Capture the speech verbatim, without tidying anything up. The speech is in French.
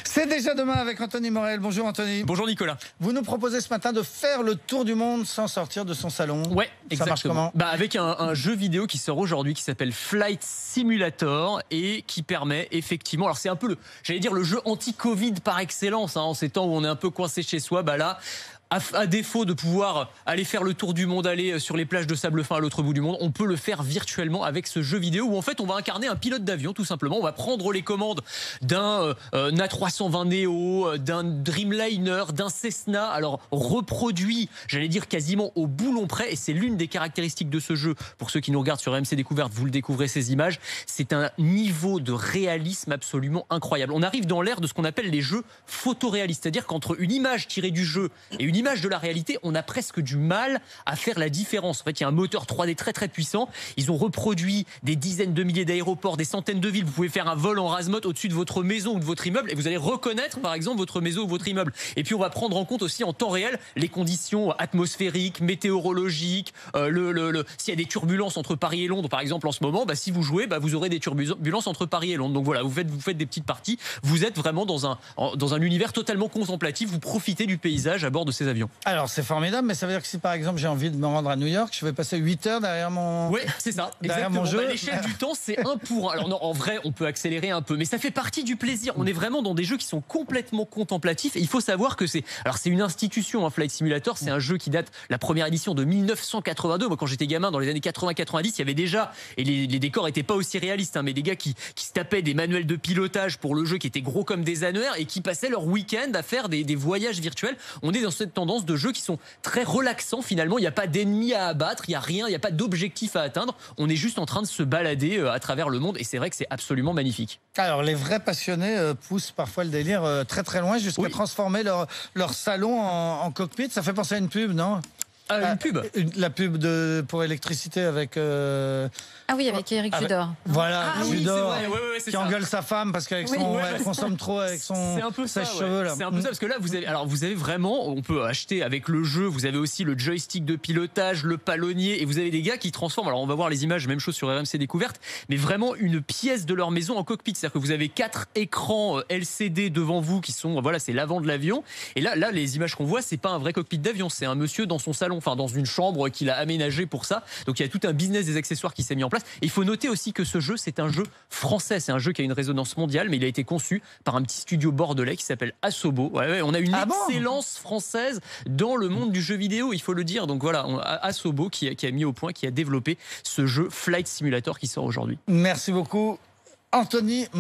C'est déjà demain avec Anthony Morel. Bonjour Anthony. Bonjour Nicolas. Vous nous proposez ce matin de faire le tour du monde sans sortir de son salon. Ouais, exactement. Ça marche comment? Bah avec un, un jeu vidéo qui sort aujourd'hui qui s'appelle Flight Simulator et qui permet effectivement, alors c'est un peu le, j'allais dire le jeu anti-Covid par excellence, hein, en ces temps où on est un peu coincé chez soi, bah là, à, à défaut de pouvoir aller faire le tour du monde, aller sur les plages de sable fin à l'autre bout du monde, on peut le faire virtuellement avec ce jeu vidéo où en fait on va incarner un pilote d'avion tout simplement. On va prendre les commandes d'un euh, A trois cent vingt Neo, d'un Dreamliner, d'un Cessna, alors reproduit, j'allais dire quasiment au boulon près, et c'est l'une des caractéristiques de ce jeu. Pour ceux qui nous regardent sur R M C Découverte, vous le découvrez ces images, c'est un niveau de réalisme absolument incroyable. On arrive dans l'ère de ce qu'on appelle les jeux photoréalistes, c'est-à-dire qu'entre une image tirée du jeu et une image de la réalité, on a presque du mal à faire la différence. En fait, il y a un moteur trois D très très puissant. Ils ont reproduit des dizaines de milliers d'aéroports, des centaines de villes. Vous pouvez faire un vol en rase-motte au-dessus de votre maison ou de votre immeuble et vous allez reconnaître par exemple votre maison ou votre immeuble. Et puis on va prendre en compte aussi en temps réel les conditions atmosphériques, météorologiques, euh, le, le, le, s'il y a des turbulences entre Paris et Londres par exemple en ce moment, bah, si vous jouez, bah, vous aurez des turbulences entre Paris et Londres. Donc voilà, vous faites, vous faites des petites parties. Vous êtes vraiment dans un, dans un univers totalement contemplatif. Vous profitez du paysage à bord de ces avions. Alors c'est formidable, mais ça veut dire que si par exemple j'ai envie de me rendre à New York, je vais passer huit heures derrière mon... Oui, c'est ça, derrière mon jeu. Bah, l'échelle du temps, c'est un pour un. Alors non, en vrai, on peut accélérer un peu, mais ça fait partie du plaisir. On est vraiment dans des jeux qui sont complètement contemplatifs. Et il faut savoir que c'est... Alors c'est une institution, hein, Flight Simulator, c'est un jeu qui date, la première édition de mille neuf cent quatre-vingt-deux. Moi, quand j'étais gamin, dans les années quatre-vingts quatre-vingt-dix, il y avait déjà, et les, les décors n'étaient pas aussi réalistes, hein, mais des gars qui, qui se tapaient des manuels de pilotage pour le jeu qui étaient gros comme des annuaires et qui passaient leur week-end à faire des, des voyages virtuels. On est dans cette tendance de jeux qui sont très relaxants finalement. Il n'y a pas d'ennemis à abattre, il n'y a rien, il n'y a pas d'objectif à atteindre. On est juste en train de se balader à travers le monde et c'est vrai que c'est absolument magnifique. Alors les vrais passionnés euh, poussent parfois le délire euh, très très loin jusqu'à oui. transformer leur, leur salon en, en cockpit. Ça fait penser à une pub, non? Ah, une pub une, La pub de, pour électricité avec... Euh, ah oui, avec Eric Judor. Voilà, ah, Judor, oui, ouais, ouais, qui ça. engueule sa femme parce qu'elle oui, ouais, consomme trop avec son c'est un peu ça, sèche-cheveux. Ouais. C'est un peu ça, parce que là, vous avez, alors, vous avez vraiment, on peut acheter avec le jeu, vous avez aussi le joystick de pilotage, le palonnier, et vous avez des gars qui transforment, alors on va voir les images, même chose sur R M C Découverte, mais vraiment une pièce de leur maison en cockpit. C'est-à-dire que vous avez quatre écrans L C D devant vous qui sont, voilà, c'est l'avant de l'avion. Et là, là, les images qu'on voit, c'est pas un vrai cockpit d'avion, c'est un monsieur dans son salon, enfin dans une chambre qu'il a aménagé pour ça. Donc il y a tout un business des accessoires qui s'est mis en place. Et il faut noter aussi que ce jeu, c'est un jeu français. C'est un jeu qui a une résonance mondiale, mais il a été conçu par un petit studio bordelais qui s'appelle Asobo. Ouais, ouais, on a une ah excellence bon française dans le monde du jeu vidéo, il faut le dire. Donc voilà, on a Asobo qui a, qui a mis au point, qui a développé ce jeu Flight Simulator qui sort aujourd'hui. Merci beaucoup, Anthony.